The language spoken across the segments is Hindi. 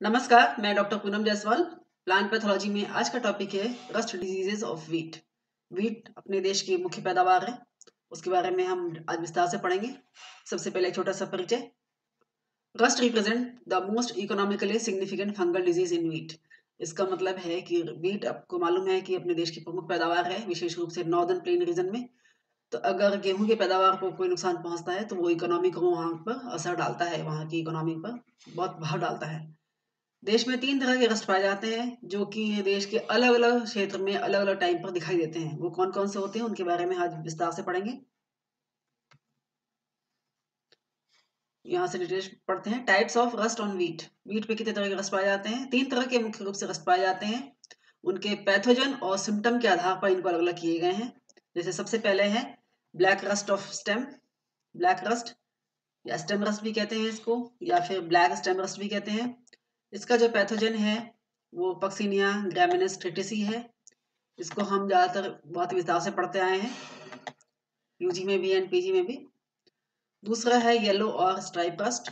नमस्कार, मैं doctor Poonam Jaiswal. Plant pathology में आज का टॉपिक है rust diseases of wheat. Wheat अपने देश की मुख्य पैदावार है, उसके बारे में हम आज विस्तार से पढ़ेंगे। सबसे पहले एक छोटा सा परिचय। Rust represent the most economically significant fungal disease in wheat. इसका मतलब है कि वीट, आपको मालूम है कि अपने देश की प्रमुख पैदावार है, विशेष रूप से नॉर्दर्न प्लेन रीजन में। तो अगर गेहूं की पैदावार को कोई नुकसान पहुंचता है तो वो इकोनॉमी को वहां पर असर डालता है, वहां की इकोनॉमी पर बहुत प्रभाव डालता है। देश में 3 तरह के रस्ट पाए जाते हैं जो कि देश के अलग अलग क्षेत्र में अलग अलग टाइम पर दिखाई देते हैं। वो कौन कौन से होते हैं उनके बारे में आज विस्तार से पढ़ेंगे। यहाँ से डिटेल्स पढ़ते हैं। Types of rust on wheat. Wheat पे कितने तरह के रस्ट पाए जाते हैं? 3 तरह के मुख्य रूप से रस्ट पाए जाते हैं। उनके पैथोजन और सिम्टम के आधार पर इनको अलग अलग किए गए हैं। जैसे सबसे पहले है black rust of stem. Black rust या स्टेम रस्ट भी कहते हैं इसको, या फिर ब्लैक स्टेम रस्ट भी कहते हैं। इसका जो पैथोजन है वो पक्सिनिया ग्रामिनेस ट्रिटिसी है। इसको हम ज्यादातर बहुत विस्तार से पढ़ते आए हैं, यूजी में भी एंड पीजी में भी। दूसरा है येलो और स्ट्राइप रस्ट।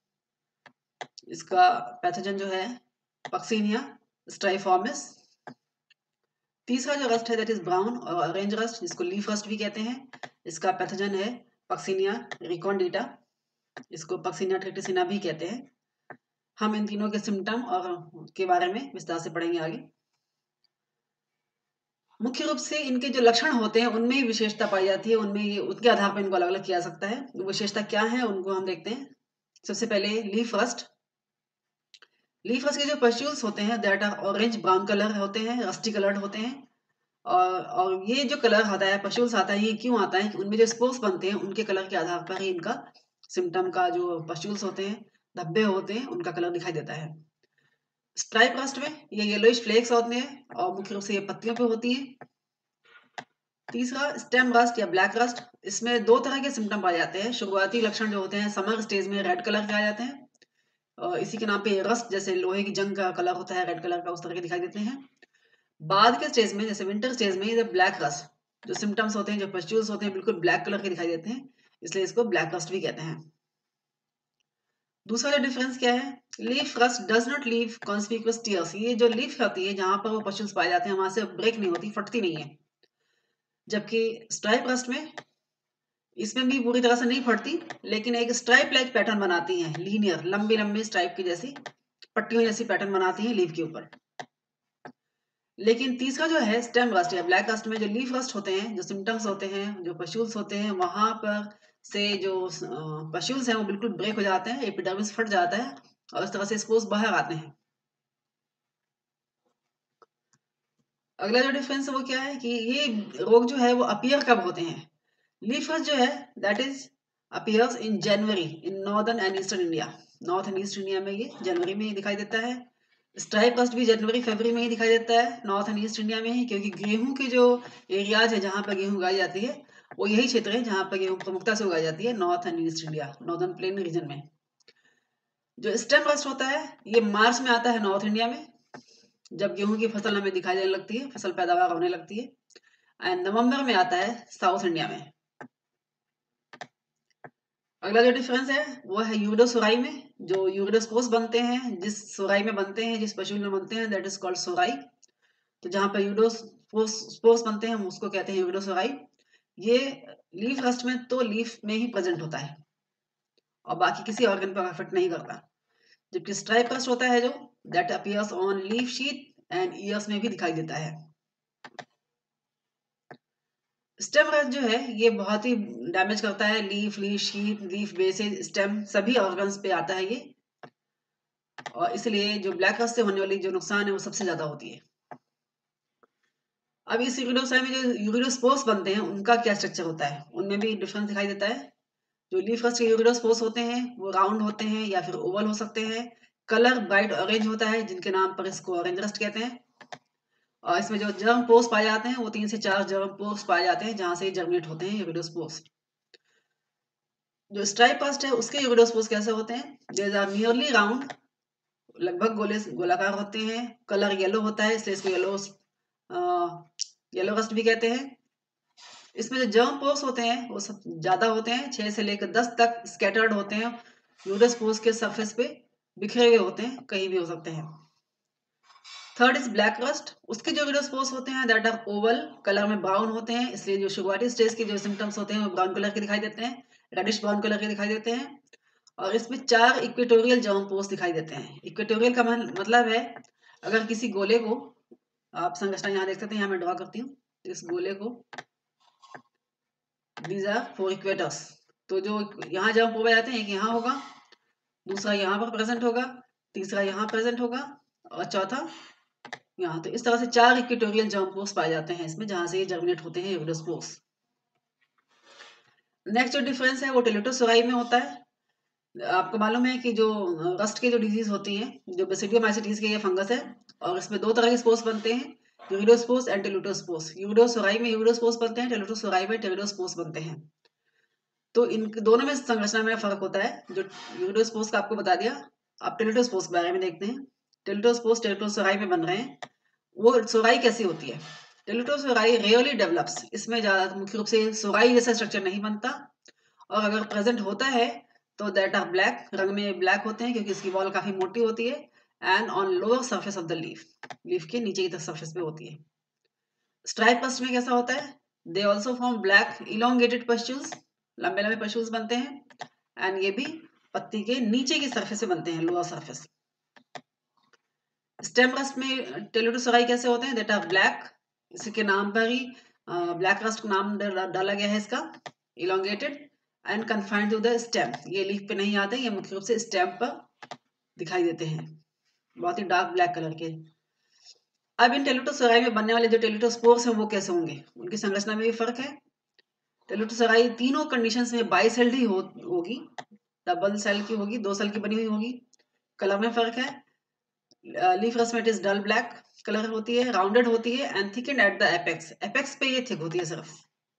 इसका पैथोजन जो है पक्सिनिया स्ट्राइफॉर्मिस। तीसरा जो रस्ट है दैट इज ब्राउन और ऑरेंज रस्ट, जिसको लीफ रस्ट भी कहते हैं। इसका पैथोजन है पक्सिनिया रिकॉन्डिटा। इसको पक्सिनिया ट्रिटिसिना भी कहते हैं। हम इन तीनों के सिम्टम और के बारे में विस्तार से पढ़ेंगे आगे। मुख्य रूप से इनके जो लक्षण होते हैं उनमें ही विशेषता पाई जाती है, उनमें ये उनके आधार पर इनको अलग अलग किया जा सकता है। वो विशेषता क्या है उनको हम देखते हैं। सबसे पहले लीफ रस्ट। लीफ रस्ट के जो पस्ट्यूल्स होते हैं that are orange brown colour होते हैं, रस्टी कलर्ड होते हैं। और ये जो कलर आता है, पस्ट्यूल्स आता है, ये क्यों आता है? उनमें जो स्पोर्स बनते हैं उनके कलर के आधार पर ही इनका सिम्टम का जो पस्ट्यूल्स होते हैं, धब्बे होते हैं, उनका कलर दिखाई देता है। स्ट्राइप रस्ट में ये येलोइश फ्लेक्स होते हैं और मुख्य रूप से ये पत्तियों पे होती है। तीसरा स्टेम रस्ट या ब्लैक रस्ट। इसमें 2 तरह के सिम्टम पाए जाते हैं। शुरुआती लक्षण जो होते हैं समर स्टेज में रेड कलर के आ जाते हैं, और इसी के नाम पे रस्ट, जैसे लोहे की जंग का कलर होता है रेड कलर का, उस तरह के दिखाई देते हैं। बाद के स्टेज में, जैसे विंटर स्टेज में, ये ब्लैक रस्ट, जो सिम्टम्स होते हैं, जो पस्ट्यूल्स होते हैं, बिल्कुल ब्लैक कलर के दिखाई देते हैं, इसलिए इसको ब्लैक रस्ट भी कहते हैं। दूसरा जो डिफरेंस क्या है, leaf rust does not leave conspicuous tears. ये जो लीफ होती है जहां पर वो पस्ट्यूल्स पाए जाते हैं वहां से ब्रेक नहीं होती, फटती नहीं है। जबकि स्ट्राइप रस्ट में इसमें भी पूरी तरह से नहीं फटती, लेकिन एक स्ट्राइप लाइक पैटर्न बनाती हैं, लीनियर लंबी लंबी स्ट्राइप की जैसी पट्टियों जैसी पैटर्न बनाती हैं लीफ के ऊपर। लेकिन तीसरा जो है स्टेम रस्ट या ब्लैक रस्ट में जो लीफ रस्ट होते हैं, जो सिम्टम्स होते हैं, जो पस्ट्यूल्स होते हैं, वहां पर से जो पस्ट्यूल्स हैं वो बिल्कुल ब्रेक हो जाते हैं, एपिडर्मिस फट जाता है और इस तरह से स्पोर्स बाहर आते हैं। अगला जो डिफरेंस है वो क्या है कि ये रोग जो है वो अपीयर कब होते हैं। लीफ रस्ट जो है that is appears in January in northern and eastern India. North and east India में ये जनवरी में ही दिखाई देता है। स्ट्राइप रस्ट भी जनवरी फरवरी में ही दिखाई देता है नॉर्थ एंड ईस्ट इंडिया में ही, क्योंकि गेहूं के जो एरियाज है जहां पर गेहूं उगाई जाती है वो यही क्षेत्र है जहां पर गेहूं प्रमुखता से उगाई जाती है, north and east India, northern plain region में। जो स्टेम रस्ट होता है ये मार्च में आता है नॉर्थ इंडिया में, जब गेहूं की फसल हमें दिखाई देने लगती है, फसल पैदावार होने लगती है। एंड नवंबर में आता है साउथ इंडिया में। अगला जो डिफरेंस है वो है यूरिडोसोराई में। जो यूरिडोस्पोर्स बनते हैं, जिस सोराई में बनते हैं, जिस पशु में बनते हैं, दैट इज कॉल्ड सोराई। तो जहां पर यूरिडोस्पोर्स बनते हैं हम उसको कहते हैं यूरिडोसोराई। ये लीफ रस्ट में तो लीफ में ही प्रेजेंट होता है और बाकी किसी ऑर्गन पर अफेक्ट नहीं करता। जबकि स्ट्राइप रस्ट होता है जो that appears on leaf sheath and ears में भी दिखाई देता है। स्टेम रस्ट जो है ये बहुत ही डैमेज करता है leaf, leaf sheath, leaf bases, stem, सभी ऑर्गन्स पे आता है ये, और इसलिए जो ब्लैक रस्ट से होने वाली जो नुकसान है वो सबसे ज्यादा होती है। अब इस यूरिडोसाई में जो यूरिडोस्पोर्स बनते हैं उनका क्या स्ट्रक्चर होता है, उनमें भी डिफरेंस दिखाई देता है। जो लीफ रस्ट के यूरिडोस्पोर्स होते हैं वो राउंड होते हैं या फिर ओवल हो सकते हैं। कलर ब्राइट ऑरेंज होता है, जिनके नाम पर इसको ऑरेंज रस्ट कहते हैं। और इसमें जो जर्म पोर्स पाए जाते हैं वो 3 से 4 जर्म पोर्स पाए जाते हैं जहां से जर्मिनेट होते हैं यूरिडोस्पोर्स। जो स्ट्राइप रस्ट है उसके यूरिडोस्पोर्स कैसे होते हैं, दे आर नियरली राउंड, लगभग गोलाकार होते हैं। कलर येलो होता है, इसलिए इसको येलो रस्ट भी कहते हैं। इसमें जो जर्म पोर्स होते हैं वो सब ज्यादा होते हैं, 6 से लेकर 10 तक स्कैटर्ड होते हैं यूरिडोस्पोर्स के सरफेस पे। बिखरे हुए होते हैं, कहीं भी हो सकते हैं। Third is black rust. उसके जो यूडोस्पोर्स होते हैं दैट आर ओवल, कलर में ब्राउन होते हैं, इसलिए जो शुरुआती स्टेज के जो सिम्टम्स होते हैं वो ब्राउन कलर के दिखाई देते हैं, रेडिश ब्राउन कलर के दिखाई देते हैं। और इसमें 4 इक्वेटोरियल जर्म पोर्स दिखाई देते हैं। इक्वेटोरियल का मतलब है अगर किसी गोले को, आप संरचना यहाँ देख सकते हैं, यहाँ मैं ड्रॉ करती हूँ इस गोले को, दीज आर 4 इक्वेटर्स। तो जो यहाँ जर्म पोर जाते हैं, एक यहाँ होगा, दूसरा यहाँ पर प्रेजेंट होगा, तीसरा यहाँ प्रेजेंट होगा और चौथा यहाँ। तो इस तरह से 4 इक्वेटोरियल जर्म पोर्स पाए जाते हैं इसमें, जहां से ये जर्मिनेट होते हैं यूडोस्पोर्स। नेक्स्ट जो डिफरेंस है वो टेलिटोसोराई में होता है। आपको मालूम है कि जो रस्ट के जो डिजीज होती हैं, जो बेसिडियोमाइसिटीज के ये फंगस है, और इसमें 2 तरह के स्पोर्स बनते हैं, यूरिडोस्पोर्स एंड टेलिटोस्पोर्स। यूरिडोसोराई में यूरिडोस्पोर्स बनते हैं, टेलिटोसोराई में टेलिटोस्पोर्स बनते हैं। तो इन दोनों में संरचना में फर्क होता है। जो यूरिडोस्पोर्स का आपको बता दिया, आप टेलिटोस्पोर्स के बारे में देखते हैं। टेलिटोस्पोर्स टेलिटोसोराई में बन रहे हैं। वो सोराई कैसी होती है? Teliosori rarely develops. इसमें ज्यादा मुख्य रूप से सोराई जैसा स्ट्रक्चर नहीं बनता, और अगर प्रेजेंट होता है तो दैट आर ब्लैक, रंग में ब्लैक होते हैं क्योंकि इसकी वॉल काफी मोटी होती है, and on lower surface of the leaf, leaf के नीचे की सरफेस पे होती है। स्ट्राइप पस्ट में कैसा होता है? They also form black elongated pustules, लंबे लंबे पस्ट्यूल्स बनते हैं, एंड ये भी पत्ती के नीचे की सरफेस से बनते हैं, लोअर सरफेस। स्टेम रस्ट में टेलिटोसोराई कैसे होते हैं? दैट आर ब्लैक, इसके नाम पर ही ब्लैक रस्ट नाम डाला गया है इसका, elongated and confined to the stem. ये लीफ पे नहीं आते, ये मुख्य रूप से स्टेम पर दिखाई देते हैं, बहुत ही डार्क ब्लैक कलर के। अब इन टेलिटोसोराई में बनने वाले जो टेलिटोस्पोर्स हैं वो कैसे होंगे? उनकी संरचना में भी फर्क है। टेलिटोसोराई तीनों कंडीशंस में बाइसेल्ड ही होगी, डबल सेल की होगी, 2 सेल की बनी हुई होगी। कलर में फर्क है, लीफ रस्ट में it is dull black colour होती है, राउंडेड होती है, and thickened at the apex, apex पे ये थिक होती है सिर्फ।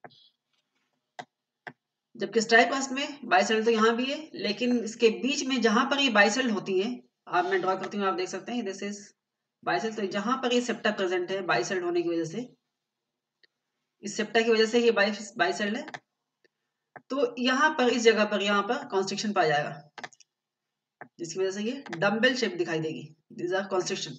जबकि स्ट्राइप रस्ट में बाइसेल्ड तो यहाँ भी है, लेकिन इसके बीच में जहां पर ये बाइसेल्ड होती है, आप मैं ड्रॉ करती हूँ, आप देख सकते हैं दिस इज बाइसेल्ड। तो जहां पर ये सेप्टा प्रेजेंट है बाइसेल्ड होने की वजह से, इस सेप्टा की वजह से ये बाइसेल्ड है, तो यहाँ पर इस जगह पर यहाँ पर कॉन्स्ट्रिक्शन पाया जाएगा, जिसकी वजह से ये डम्बेल शेप दिखाई देगी। This are constriction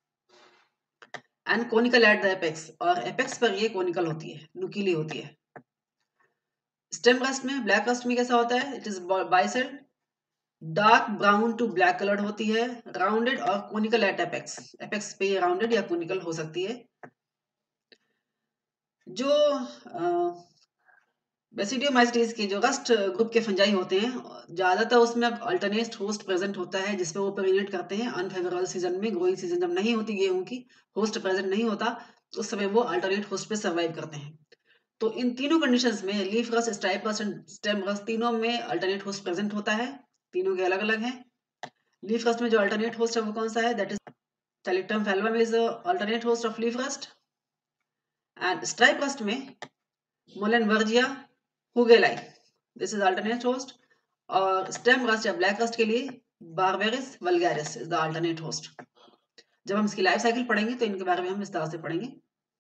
and conical at the apex, और एपेक्स पर ये कोनिकल होती है, नुकीली होती है। स्टेम रस्ट में, ब्लैक रस्ट में कैसा होता है? It is bicelled, dark brown to black coloured होती है, राउंडेड और कोनिकल एट एपेक्स, एपेक्स पे ये राउंडेड या कोनिकल हो सकती है। जो बेसिडियोमाइसिटीज के जो रस्ट ग्रुप के फंजाई होते हैं, ज्यादातर उसमें अल्टरनेट होस्ट प्रेजेंट होता है जिसपे वो पेरिनेट करते हैं अनफेवरेबल सीजन में। ग्रोइंग सीजन जब नहीं होती गेहूं की, होस्ट प्रेजेंट नहीं होता, तो उस समय वो अल्टरनेट होस्ट पे सर्वाइव करते हैं। तो इन तीनों कंडीशंस में, leaf rust, stripe rust and stem rust, तीनों में अल्टरनेट होस्ट प्रेजेंट होता है, तीनों के अलग अलग हैं। लीफ रस्ट में जो अल्टरनेट होस्ट है वो कौन सा है? That is Talictum phalloum is the alternate host of leaf rust, and stripe rust में Moellenbergia hugeli, this is alternate host, और stem rust या black rust के लिए Barberis vulgaris is the alternate host। जब हम इसकी लाइफ साइकिल पढ़ेंगे तो इनके बारे में हम विस्तार से पढ़ेंगे।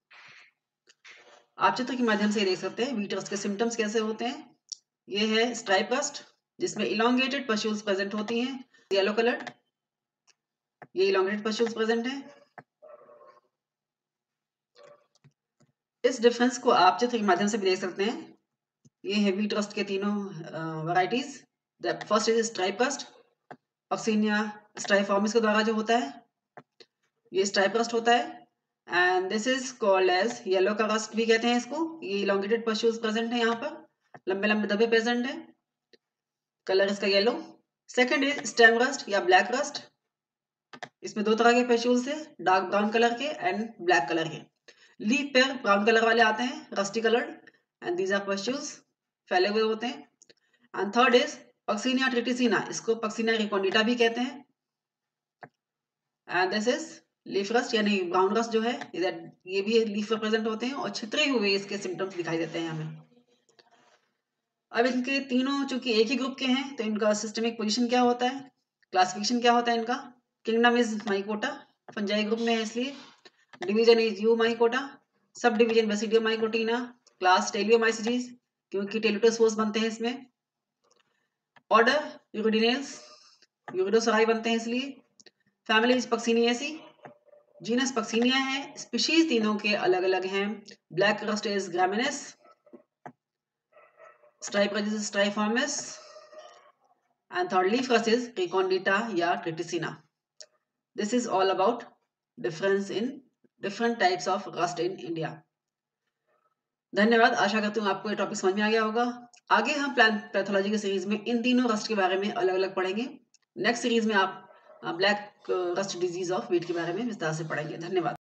आप चित्र के माध्यम से देख सकते हैं व्हीट रस्ट के सिम्टम्स कैसे होते हैं। ये है स्ट्राइप रस्ट, जिसमें इलोंगेटेड पस्ट्यूल्स प्रेजेंट होती हैं, येलो कलर्ड, ये इलोंगेटेड पस्ट्यूल्स प्रेजेंट हैं। इस डिफरेंस को आप चित्र के माध्यम से भी देख सकते हैं। ये है व्हीट रस्ट के तीनों varieties. The first is stripe rust, Puccinia striiformis के द्वारा जो होता है, ये स्ट्राइप रस्ट होता है, and this is called as yellow का रस्ट भी कहते हैं इसको। ये इलोंगेटेड पस्ट्यूल्स प्रेजेंट है, यहाँ पर लंबे लंबे धब्बे प्रेजेंट है, कलर इसका yellow. Second is stem rust या ब्लैक रस्ट, इसमें 2 तरह के पस्ट्यूल्स है, डार्क ब्राउन कलर के एंड ब्लैक कलर के। लीफ पेयर ब्राउन कलर वाले आते हैं, rusty coloured, and these are pustules, फैले हुए होते हैं। And third is Puccinia triticina, इसको पक्सिनिया रिकॉन्डिटा भी कहते हैं, and this is leaf rust यानी ब्राउन रस्ट जो है, ये भी लीफ पर प्रेजेंट होते हैं और छितरे हुए इसके सिम्टम्स दिखाई देते हैं हमें। अब इनके तीनों चूंकि एक ही ग्रुप के हैं, तो इनका सिस्टमिक पोजीशन क्या होता है, क्लासिफिकेशन क्या होता है इनका? Kingdom is Mycota, fungi group में है इसलिए। Division is Eumycota, sub division Basidiomycotina, class Teliomycetes क्योंकि टेलिटोस्पोर्स बनते हैं इसमें। ऑर्डर यूरिडिनेल्स, यूरिडोसराई बनते हैं इसलिए। फैमिली पक्सिनिएसी, जीनस पक्सिनिया है। स्पीशीज तीनों के अलग अलग हैं। Black rust is graminis, stripe rust is striiformis, and third leaf rust is recondita या triticina. This is all about difference in different types of rust in India. धन्यवाद। आशा करती हूँ आपको ये टॉपिक समझ में आ गया होगा। आगे हम प्लांट पैथोलॉजी की सीरीज में इन तीनों रस्ट के बारे में अलग अलग पढ़ेंगे। नेक्स्ट सीरीज में आप black rust disease of wheat के बारे में विस्तार से पढ़ेंगे। धन्यवाद।